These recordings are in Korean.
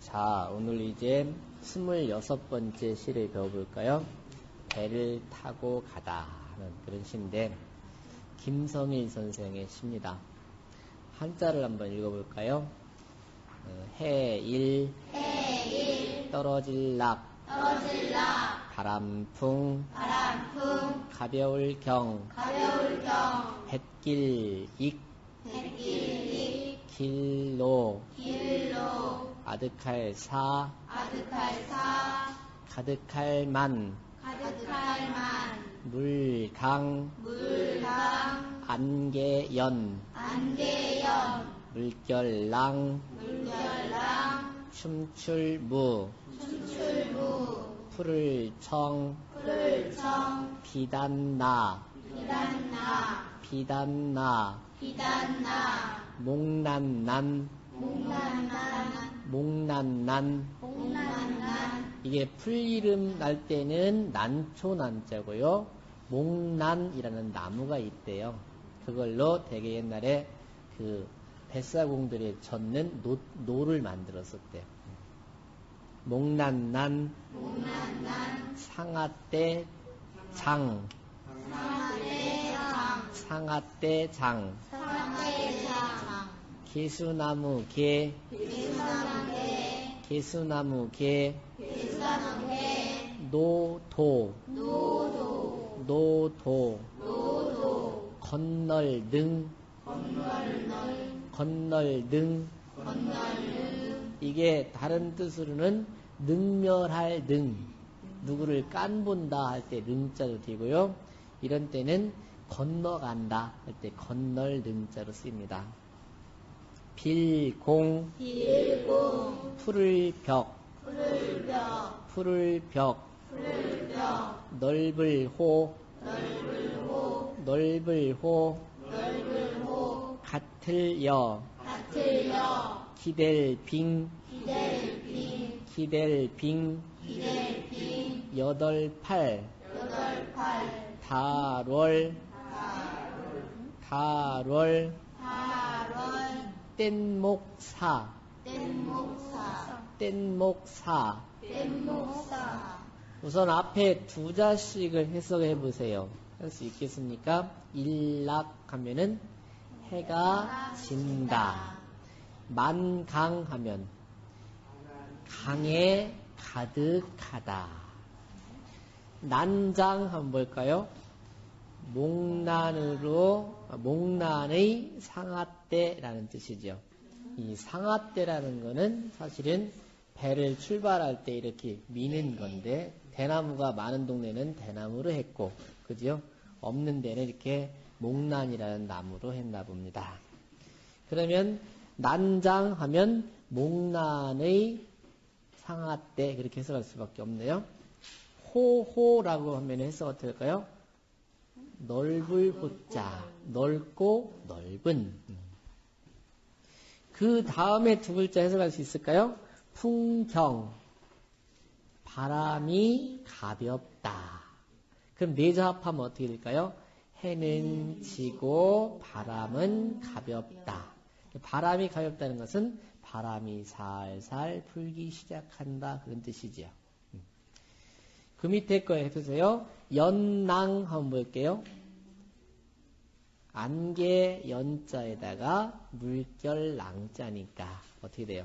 자, 오늘 이제 26번째 시를 배워볼까요? 배를 타고 가다 하는 그런 시인데 김성일 선생의 시입니다. 한자를 한번 읽어볼까요? 해일 떨어질락 바람풍 가벼울 경 뱃길익 길로 아득할 사 가득할 만 물강 안개연 물결랑 춤출무 푸를청 비단나 몽난난 이게 풀이름 날 때는 난초난자고요. 몽난이라는 나무가 있대요. 그걸로 되게 옛날에 그 뱃사공들이 젓는 노를 만들었었대요. 몽난난 상아떼 장 개수나무 개 노도 건널등 이게 다른 뜻으로는 능멸할 능 누구를 깐본다 할 때 능자로 되고요. 이런 때는 건너간다 할 때 건널 능자로 쓰입니다. 빌공 푸를 벽 넓을 호 같을 여 기댈 빙 여덟팔 달월 뗏목사 우선 앞에 두 자씩을 해석해 보세요. 할 수 있겠습니까? 일락하면은 해가 진다. 만강하면 강에 가득하다. 난장하면 뭘까요? 몽난의 상아떼라는 뜻이죠. 이 상아떼라는 거는 사실은 배를 출발할 때 이렇게 미는 건데 대나무가 많은 동네는 대나무로 했고 그죠? 없는 데는 이렇게 몽난이라는 나무로 했나 봅니다. 그러면 난장하면 몽난의 상아떼 그렇게 해석할 수밖에 없네요. 호호라고 하면 해석 어떻게 할까요? 넓을 호자 넓고 넓은 그 다음에 두 글자 해석할 수 있을까요? 풍경 바람이 가볍다. 그럼 네자 합하면 어떻게 될까요? 해는 지고 바람은 가볍다. 바람이 가볍다는 것은 바람이 살살 불기 시작한다 그런 뜻이지요. 그 밑에 거 해보세요. 연낭 한번 볼게요. 안개 연자에다가 물결 낭자니까 어떻게 돼요?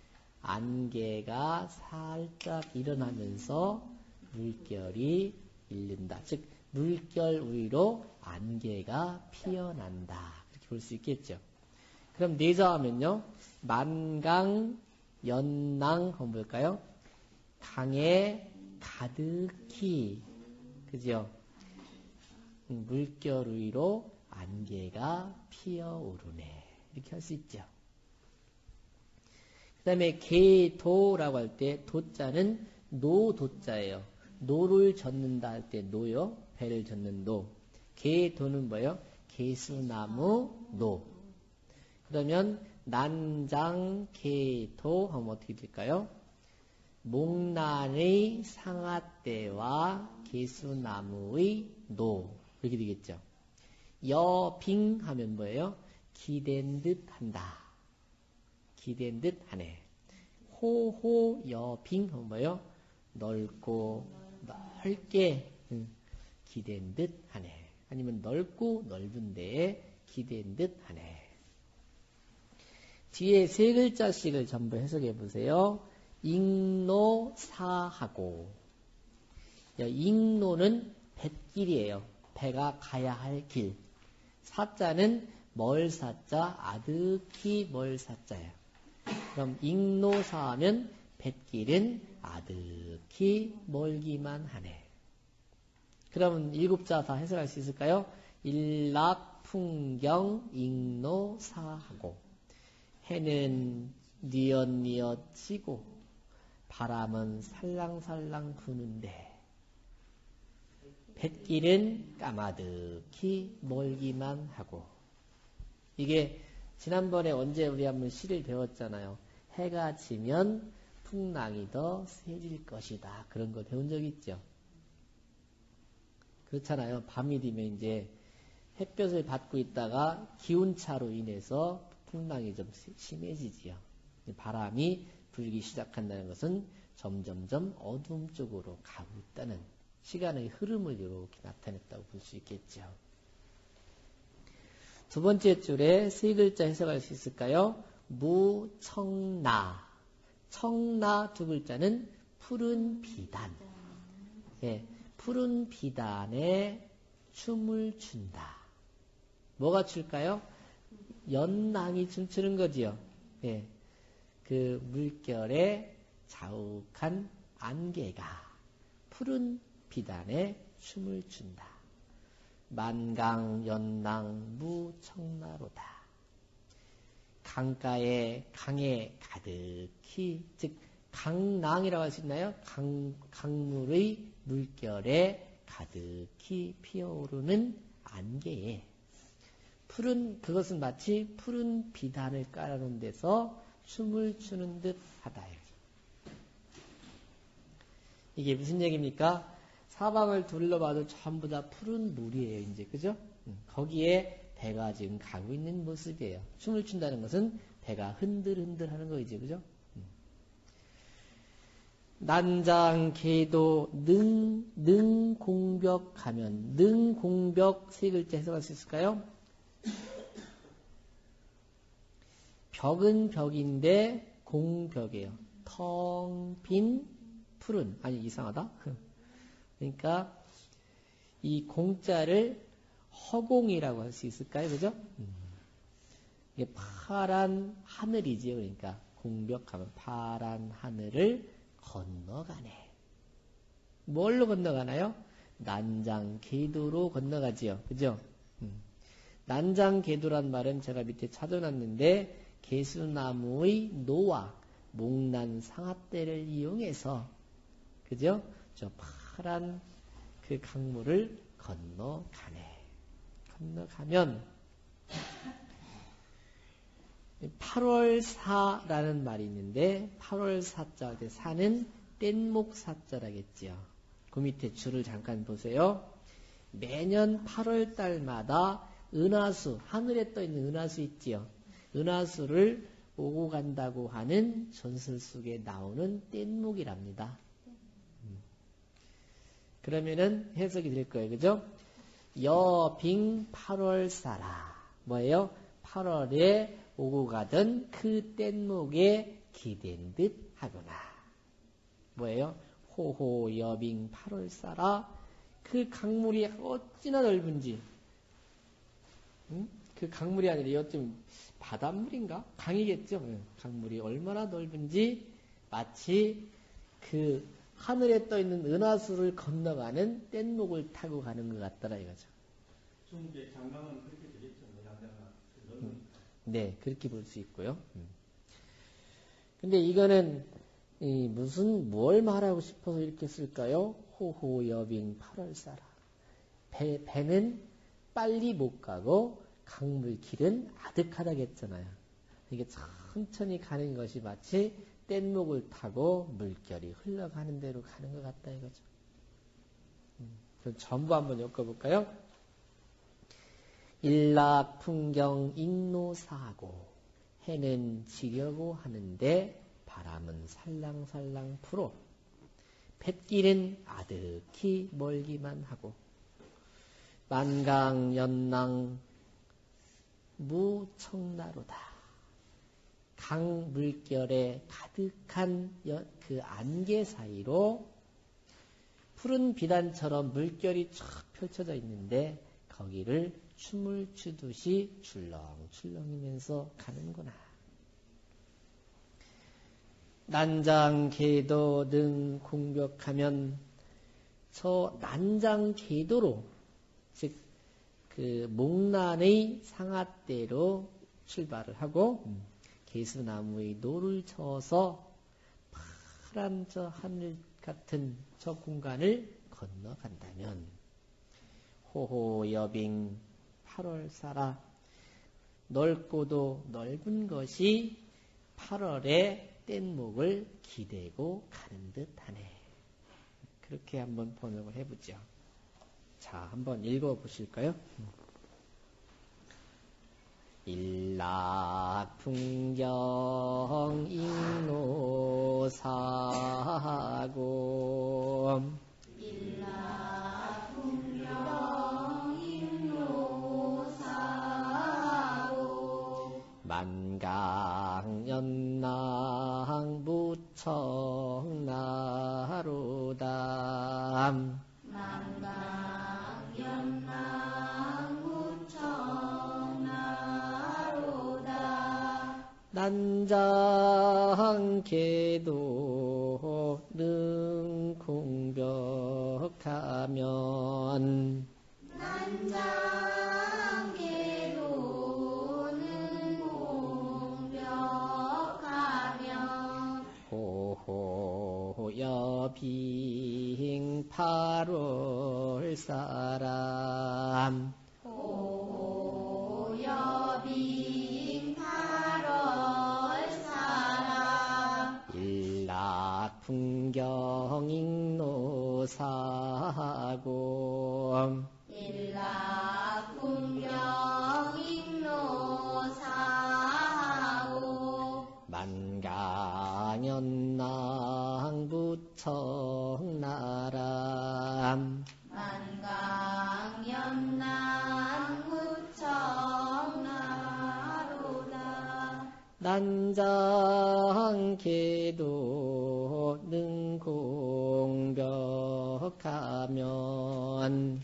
안개가 살짝 일어나면서 물결이 일른다. 즉 물결 위로 안개가 피어난다. 이렇게 볼 수 있겠죠. 그럼 내자하면요. 만강 연낭 한번 볼까요? 강에 가득히 그죠? 물결 위로 안개가 피어오르네. 이렇게 할 수 있죠. 그 다음에 개도라고 할 때 도자는 노도자예요. 노를 젓는다 할 때 노요. 배를 젓는 노. 개도는 뭐예요? 개수나무 노. 그러면 난장 개도 하면 어떻게 될까요? 몽난의 상아떼와 개수나무의 노 이렇게 되겠죠. 여빙 하면 뭐예요? 기댄 듯 한다. 기댄 듯 하네. 호호여빙 하면 뭐요? 넓고 넓게 기댄 듯 하네. 아니면 넓고 넓은 데에 기댄 듯 하네. 뒤에 세 글자씩을 전부 해석해 보세요. 익노사하고. 익노는 뱃길이에요. 배가 가야 할 길. 사자는 멀사자, 아득히 멀사자예요. 그럼 익노사하면 뱃길은 아득히 멀기만 하네. 그러면 일곱자 다 해석할 수 있을까요? 일락풍경 익노사하고. 해는 뉘엿뉘엿 지고 바람은 살랑살랑 부는데 뱃길은 까마득히 멀기만 하고. 이게 지난번에 언제 우리 한번 시를 배웠잖아요. 해가 지면 풍랑이 더 세질 것이다. 그런 거 배운 적 있죠? 그렇잖아요. 밤이 되면 이제 햇볕을 받고 있다가 기온차로 인해서 풍랑이 좀 심해지지요. 바람이 불기 시작한다는 것은 점점점 어둠 쪽으로 가고 있다는 시간의 흐름을 이렇게 나타냈다고 볼 수 있겠죠. 두 번째 줄에 세 글자 해석할 수 있을까요? 무청나. 청나 두 글자는 푸른 비단. 예, 푸른 비단에 춤을 춘다. 뭐가 출까요? 연낭이 춤추는 거지요. 예, 그 물결에 자욱한 안개가 푸른 비단에 춤을 춘다. 만강 연낭 무청나로다. 강가에 강에 가득히, 즉 강낭이라고 할 수 있나요? 강물의 물결에 가득히 피어오르는 안개에 푸른, 그것은 마치 푸른 비단을 깔아놓은 데서 춤을 추는 듯 하다. 이게 무슨 얘기입니까? 사방을 둘러봐도 전부 다 푸른 물이에요, 이제. 그죠? 거기에 배가 지금 가고 있는 모습이에요. 춤을 춘다는 것은 배가 흔들흔들 하는 거이죠, 그죠? 난장, 계도, 능공벽 가면, 능공벽 세 글자 해석할 수 있을까요? 벽은 벽인데 공벽이에요. 텅 빈 푸른. 아니, 이상하다. 그러니까 이 공자를 허공이라고 할 수 있을까요? 그죠? 이게 파란 하늘이지요. 그러니까 공벽하면 파란 하늘을 건너가네. 뭘로 건너가나요? 난장계도로 건너가지요. 그죠? 난장계도란 말은 제가 밑에 찾아놨는데 개수나무의 노와 목난 상아떼를 이용해서, 그죠? 저 파란 그 강물을 건너가네. 건너가면 8월사라는 말이 있는데 8월사자, 사는 뗏목사자라겠지요. 그 밑에 줄을 잠깐 보세요. 매년 8월달마다 은하수, 하늘에 떠있는 은하수 있지요. 은하수를 오고 간다고 하는 전설 속에 나오는 뗏목이랍니다. 그러면은 해석이 될 거예요. 그죠? 여빙 8월사라. 뭐예요? 8월에 오고 가던 그 뗏목에 기댄 듯 하구나. 뭐예요? 호호 여빙 8월사라. 그 강물이 어찌나 넓은지. 그 강물이 아니라 요즘 바닷물인가? 강이겠죠? 강물이 얼마나 넓은지 마치 그 하늘에 떠있는 은하수를 건너가는 뗏목을 타고 가는 것 같더라 이거죠. 좀 이제 장강은 그렇게 되겠죠. 네, 그렇게 볼 수 있고요. 근데 이거는 뭘 말하고 싶어서 이렇게 쓸까요? 호호 여빙 8월사라. 배는 빨리 못 가고 강물 길은 아득하다겠잖아요. 이게 천천히 가는 것이 마치 뗏목을 타고 물결이 흘러가는 대로 가는 것 같다 이거죠. 그럼 전부 한번 엮어볼까요? 일락풍경 익노사하고 해는 지려고 하는데 바람은 살랑살랑 불어 뱃길은 아득히 멀기만 하고 만강연낭 무청나로다. 강 물결에 가득한 그 안개 사이로 푸른 비단처럼 물결이 쫙 펼쳐져 있는데 거기를 춤을 추듯이 출렁출렁이면서 가는구나. 난장계도 등 공벽하면 저 난장계도로 즉 그 목란의 상아대로 출발을 하고 개수나무의 노를 쳐서 파란 저 하늘 같은 저 공간을 건너간다면 호호여빙 8월사라 넓고도 넓은 것이 8월의 뗏목을 기대고 가는 듯하네. 그렇게 한번 번역을 해보죠. 자, 한번 읽어보실까요? 일락풍경 익노사고 일락풍경 익노사고 만강연낭 무청나로다 난장계도 능 공벽하면 호호여빙 8월 사람 일락풍경 익노사고 만강연낭 부청나람 난장계도 능 공벽하면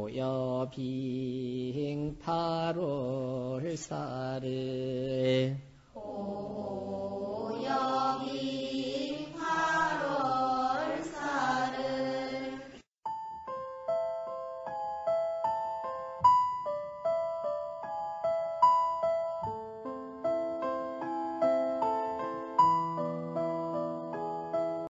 호호여빙 8월 사를